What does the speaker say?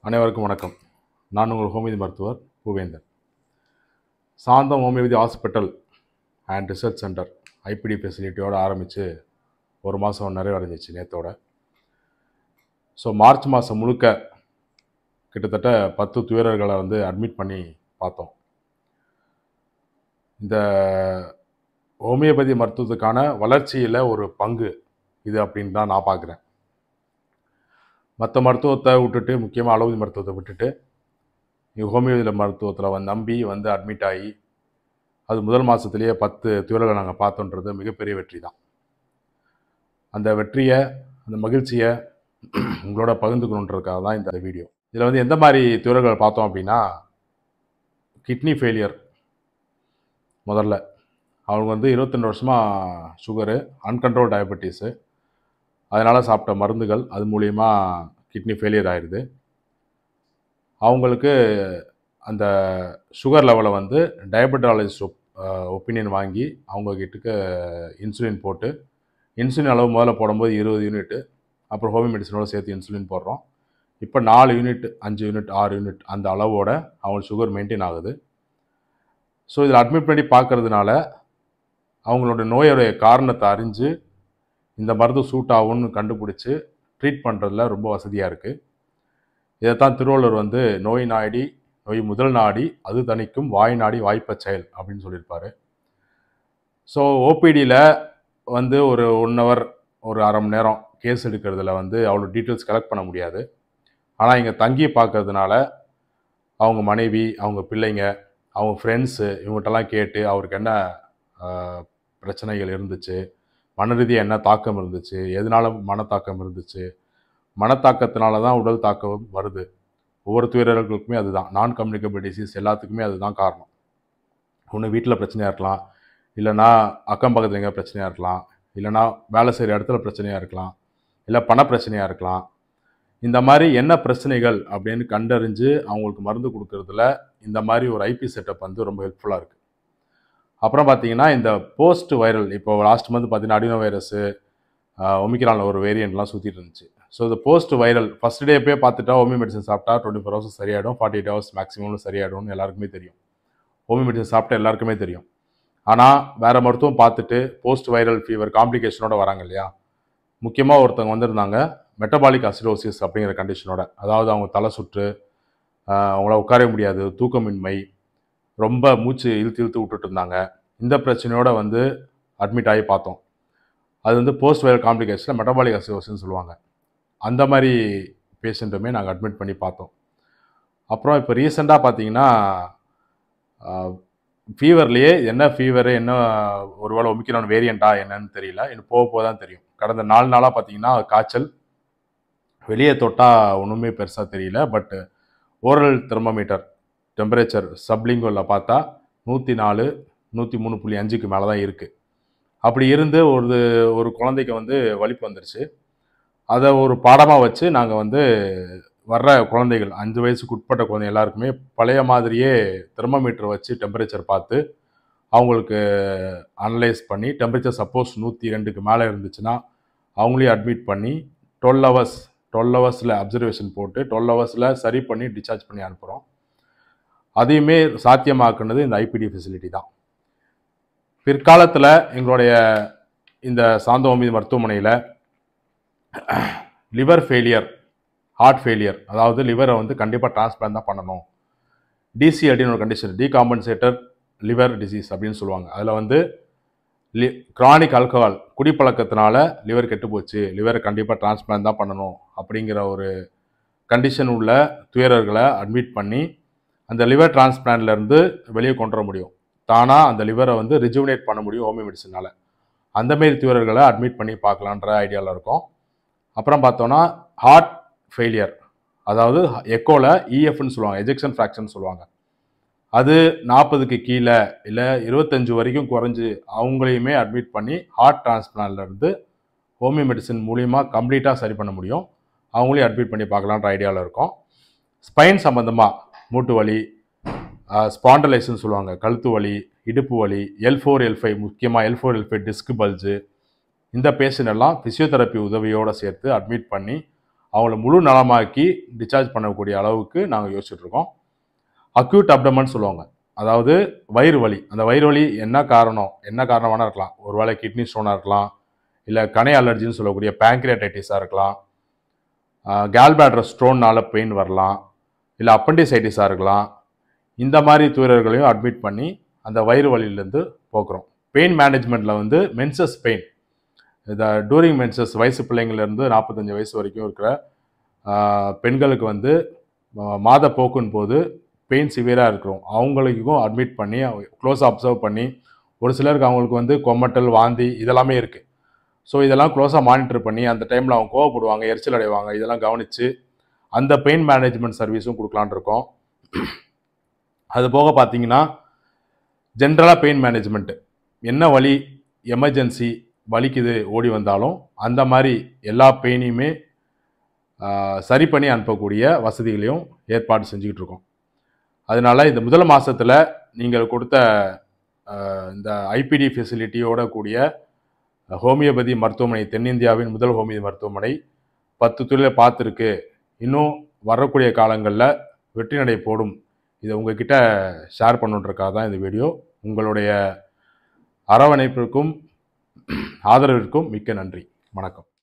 அனைவருக்கும் வணக்கம். நான் உங்கள் ஹோமியோபதி மருத்துவர் Poovendhan. Santham homeopathy hospital and research centre IPD ஃபெசிலிட்டியோடு ஆரம்பித்து ஒரு மாதம் நிறைவடைஞ்சிச்சு நேற்றோட. ஸோ மார்ச் மாதம் முழுக்க கிட்டத்தட்ட 10 துயரர்களை அட்மிட் பண்ணி பார்த்தோம். இந்த ஹோமியோபதி மருத்துவத்துக்கான வளர்ச்சியில் ஒரு பங்கு இது அப்படின்னு தான் நான் பார்க்குறேன். மற்ற மருத்துவத்தை விட்டுட்டு, முக்கியமாக அலோபதி மருத்துவத்தை விட்டுட்டு ஹோமியோபதி மருத்துவத்தில் நம்பி அட்மிட் ஆகி அது முதல் மாதத்துலேயே 10 துயரங்களை நாங்கள் பார்த்தோன்றது மிகப்பெரிய வெற்றி தான். அந்த வெற்றியை, அந்த மகிழ்ச்சியை உங்களோட பகிர்ந்துக்கணுன்றதுக்காக தான் இந்த வீடியோ. இதில் எந்த மாதிரி துயரங்களை பார்த்தோம் அப்படின்னா, கிட்னி ஃபெயிலியர். முதல்ல அவங்க 22 வருஷமாக சுகரு, அன்கண்ட்ரோல் டயபெட்டிஸு, அதனால் சாப்பிட்ட மருந்துகள் அது மூலிமா கிட்னி ஃபெயிலியர் ஆயிடுது. அவங்களுக்கு அந்த சுகர் லெவலை டயபெட்டாலஜிஸ்ட் ஒப்பீனியன் வாங்கி அவங்கக்கிட்ட இன்சுலின் போட்டு, இன்சுலின் அளவு முதல்ல போடும்போது 20 யூனிட்டு, அப்புறம் ஹோமியோ மெடிசனோட சேர்த்து இன்சுலின் போடுறோம். இப்போ 4 யூனிட், 5 யூனிட், 6 யூனிட் அந்த அளவோட அவங்களுக்கு சுகர் மெயின்டைன் ஆகுது. ஸோ இதில் அட்மிட் பண்ணி பார்க்கறதுனால அவங்களோட நோயோடைய காரணத்தை அறிஞ்சு இந்த மருந்து சூட் ஆகும்னு கண்டுபிடிச்சி ட்ரீட் பண்ணுறதுல ரொம்ப வசதியாக இருக்குது. இதைத்தான் திருவள்ளுவர் நோய் நாடி நோய் முதல் நாடி அது தணிக்கும் வாய் நாடி வாய்ப்ப செயல் அப்படின்னு சொல்லியிருப்பார். ஸோ ஓபிடியில் ஒரு 1 ஹவர், ஒரு அரை மணி நேரம் கேஸ் எடுக்கிறதுல அவ்வளோ டீட்டெயில்ஸ் கலெக்ட் பண்ண முடியாது. ஆனால் இங்கே தங்கி பார்க்கறதுனால அவங்க மனைவி, அவங்க பிள்ளைங்க, அவங்க ஃப்ரெண்ட்ஸு இவங்ககிட்டலாம் கேட்டு அவருக்கு என்ன பிரச்சனைகள் இருந்துச்சு, மன ரீதியாக என்ன தாக்கம் இருந்துச்சு, எதனால மனத்தாக்கம் இருந்துச்சு, மனத்தாக்கத்தினால தான் உடல் தாக்கம் வருது. ஒவ்வொரு துயரர்களுக்குமே அதுதான். நான் கம்யூனிகபிள் டிசீஸ் எல்லாத்துக்குமே அதுதான் காரணம். ஒன்று வீட்டில் பிரச்சனையாக இருக்கலாம், இல்லைனா அக்கம் பக்கத்தில் எங்கே பிரச்சனையாக இருக்கலாம், இல்லைனா வேலை செய்கிற இடத்துல பிரச்சனையாக இருக்கலாம், இல்லை பண பிரச்சனையாக இருக்கலாம். இந்த மாதிரி என்ன பிரச்சனைகள் அப்படின்னு கண்டறிஞ்சு அவங்களுக்கு மருந்து கொடுக்கறதுல இந்த மாதிரி ஒரு ஐபி செட்டப் ரொம்ப ஹெல்ப்ஃபுல்லாக இருக்குது. அப்புறம் பார்த்தீங்கன்னா, இந்த போஸ்ட் வைரல், இப்போ லாஸ்ட் மந்த் பார்த்தீங்கன்னா அடினோ வைரஸு, ஒமிக்ரானில் ஒரு வேரியண்ட்லாம் சுற்றிட்டு இருந்துச்சு. ஸோ இந்த போஸ்ட் வைரல் ஃபஸ்ட் டே போய் பார்த்துட்டா ஹோமியோ மெடிசன் சாப்பிட்டா 24 ஹவர்ஸ் சரியாயிடும், 48 ஹவர்ஸ் மேக்ஸிமம்னு சரியாயிடும்னு எல்லாருக்குமே தெரியும். ஹோமியோ மெடிசன் சாப்பிட்டா எல்லாருக்குமே தெரியும். ஆனால் வேறு மருத்துவம் பார்த்துட்டு போஸ்ட் வைரல் ஃபீவர் காம்ப்ளிகேஷனோட வராங்க இல்லையா. முக்கியமாக ஒருத்தவங்க வந்திருந்தாங்க மெட்டபாலிக் அசிடோசிஸ் அப்படிங்கிற கண்டிஷனோட. அதாவது அவங்க தலை சுற்று, அவங்கள உட்கார முடியாது, தூக்கமின்மை, ரொம்ப மூச்சு இழுத்து இழுத்து விட்டுட்டு இருந்தாங்க. இந்த பிரச்சனையோட அட்மிட் ஆகி பார்த்தோம். அது போஸ்ட் வைரல் காம்ப்ளிகேஷனில் மெட்டபாலிக் அசிடோசிஸ்ன்னு சொல்லுவாங்க. அந்த மாதிரி பேஷண்ட்டுமே நாங்கள் அட்மிட் பண்ணி பார்த்தோம். அப்புறம் இப்போ ரீசெண்டாக பார்த்தீங்கன்னா ஃபீவர்லேயே என்ன ஃபீவரு, என்ன ஒருவேளை ஒமிக்ரான் வேரியண்ட்டா என்னன்னு தெரியல, இன்னும் போக தான் தெரியும். கடந்த 4 நாளாக பார்த்தீங்கன்னா காய்ச்சல், வெளியே தொட்டால் ஒன்றுமே பெருசாக தெரியல. பட் ஓரல் தெர்மோமீட்டர் டெம்பரேச்சர் சப்லிங்குவலில் பார்த்தா 104, 103.5க்கு மேலே தான் இருக்குது. அப்படி இருந்து ஒரு குழந்தைக்கு வலிப்பு வந்துருச்சு. அதை ஒரு பாடமாக வச்சு நாங்கள் வர்ற குழந்தைகள் 5 வயசுக்கு உட்பட்ட குழந்தை எல்லாருக்குமே பழைய மாதிரியே தெர்மோமீட்டர் வச்சு டெம்பரேச்சர் பார்த்து அவங்களுக்கு அனலைஸ் பண்ணி, டெம்பரேச்சர் சப்போஸ் 102க்கு மேலே இருந்துச்சுன்னா அவங்களையும் அட்மிட் பண்ணி 12 ஹவர்ஸில் அப்சர்வேஷன் போட்டு 12 ஹவர்ஸில் சரி பண்ணி டிஸ்சார்ஜ் பண்ணி அனுப்புகிறோம். அதையுமே சாத்தியமாக்குனது இந்த ஐபிடி ஃபெசிலிட்டி தான். பிற்காலத்தில் எங்களுடைய இந்த சாந்தம் ஹோமியோபதி மருத்துவமனையில் லிவர் ஃபெயிலியர், ஹார்ட் ஃபெயிலியர், அதாவது லிவரை கண்டிப்பாக டிரான்ஸ்பிளான்ட் தான் பண்ணணும். டிசிஎல்டின்னு ஒரு கண்டிஷன், டீகாம்பன்சேட்டட் லிவர் டிசீஸ் அப்படின்னு சொல்லுவாங்க. அதில் கிரானிக் ஆல்கஹால், குடிப்பழக்கத்தினால லிவர் கெட்டு போச்சு, லிவரை கண்டிப்பாக டிரான்ஸ்பிளான்ட் தான் பண்ணணும் அப்படிங்கிற ஒரு கண்டிஷன் உள்ள துயரர்களை அட்மிட் பண்ணி அந்த லிவர் டிரான்ஸ்பிளான்ட்லேருந்து வெளியே கொண்டு வர முடியும். தானாக அந்த லிவரை ரிஜுவினேட் பண்ண முடியும் ஹோமியோ மெடிசனால். அந்தமாரி துயரர்களை அட்மிட் பண்ணி பார்க்கலான்ற ஐடியாவில் இருக்கும். அப்புறம் பார்த்தோன்னா ஹார்ட் ஃபெயிலியர், அதாவது எக்கோவில் இஎஃப்னு சொல்லுவாங்க, எஜெக்ஷன் ஃப்ராக்ஷன் சொல்லுவாங்க. அது 40க்கு கீழே இல்லை 25 வரைக்கும் குறைஞ்சி அவங்களையுமே அட்மிட் பண்ணி ஹார்ட் டிரான்ஸ்பிளான்ட்லேருந்து ஹோமியோ மெடிசன் மூலிமா கம்ப்ளீட்டாக சரி பண்ண முடியும். அவங்களையும் அட்மிட் பண்ணி பார்க்கலான்ற ஐடியாவில் இருக்கும். ஸ்பைன் சம்மந்தமாக மூட்டு வலி, ஸ்பாண்டலைஸ்ன்னு சொல்லுவாங்க, கழுத்து வலி, இடுப்பு வலி, L4, L5, முக்கியமாக L4, L5 டிஸ்க் பல்ஜு, இந்த பேஷண்ட் எல்லாம் ஃபிசியோதெரப்பி உதவியோடு சேர்த்து அட்மிட் பண்ணி அவங்கள முழு நலமாக்கி டிஸ்சார்ஜ் பண்ணக்கூடிய அளவுக்கு நாங்கள் யோசிச்சுட்டு இருக்கோம். அக்யூட் அப்டமன் சொல்லுவாங்க, அதாவது வயிறு வலி. அந்த வயிறு வலி என்ன காரணமான இருக்கலாம். ஒருவேளை கிட்னி ஸ்டோனாக இருக்கலாம், இல்லை கணை அலர்ஜின்னு சொல்லக்கூடிய பேங்க்ரியாடைட்டிஸாக இருக்கலாம், கேல்பேட்ரஸ் ஸ்டோன்னால் பெயின் வரலாம், இல்லை அப்பண்டிசைட்டிஸாக இருக்கலாம். இந்த மாதிரி துயரர்களையும் அட்மிட் பண்ணி அந்த வயிறு வலியிலேருந்து போக்குறோம். பெயின் மேனேஜ்மெண்ட்டில் வந்து மென்சஸ் பெயின், இந்த டூரிங் மென்சஸ் வயசு பிள்ளைங்கள்லேருந்து 45 வயசு வரைக்கும் இருக்கிற பெண்களுக்கு வந்து மாதப்போக்குன்னு போது பெயின் சிவியராக இருக்கிறோம், அவங்களுக்கும் அட்மிட் பண்ணி க்ளோஸாக அப்சர்வ் பண்ணி, ஒரு சிலருக்கு அவங்களுக்கு வந்து கொமட்டல், வாந்தி இதெல்லாமே இருக்குது. ஸோ இதெல்லாம் க்ளோஸாக மானிட்டர் பண்ணி அந்த டைமில் அவங்க கோவப்படுவாங்க, எரிச்சல் அடைவாங்க, இதெல்லாம் கவனித்து அந்த பெயின் மேனேஜ்மெண்ட் சர்வீஸும் கொடுக்கலான்னு இருக்கோம். அது போக பார்த்தீங்கன்னா ஜென்ரலாக பெயின் மேனேஜ்மெண்ட்டு, என்ன வலி எமர்ஜென்சி வலிக்குது ஓடி வந்தாலும் அந்த மாதிரி எல்லா பெயினையுமே சரி பண்ணி அனுப்பக்கூடிய வசதிகளையும் ஏற்பாடு செஞ்சுக்கிட்டு இருக்கோம். அதனால் இந்த முதல் மாதத்தில் நீங்கள் கொடுத்த இந்த ஐபிடி ஃபெசிலிட்டியோட கூடிய ஹோமியோபதி மருத்துவமனை, தென்னிந்தியாவின் முதல் ஹோமியோபதி மருத்துவமனை 10 துறையில பார்த்துருக்கு. இன்னும் வரக்கூடிய காலங்களில் வெற்றி நடை போடும். இதை உங்ககிட்ட ஷேர் பண்ணுறதுக்காக தான் இந்த வீடியோ. உங்களுடைய அரவணைப்பிற்கும் ஆதரவிற்கும் மிக்க நன்றி. வணக்கம்.